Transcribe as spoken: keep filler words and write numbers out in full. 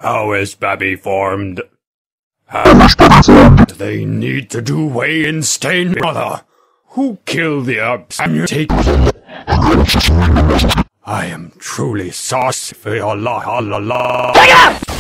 How is Babby formed? How they need to do way INSTAIN, brother. Who killed the ups and you take? I am truly saucy for your la la la la.